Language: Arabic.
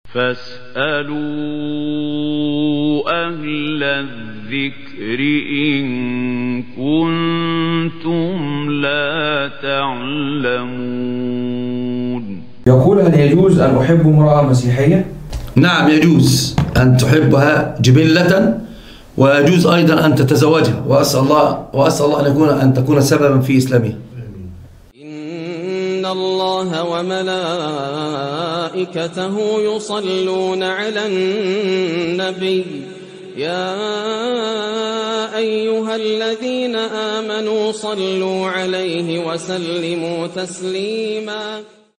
فاسألوا أهل الذكر إن كنتم لا تعلمون. يقول: هل يجوز أن أحب امرأة مسيحية؟ نعم يجوز أن تحبها جبلة، ويجوز أيضا أن تتزوجها، وأسأل الله أن تكون سببا في إسلامها. إن الله وملائكته يصلون على النبي يا أيها الذين آمنوا صلوا عليه وسلموا تسليما.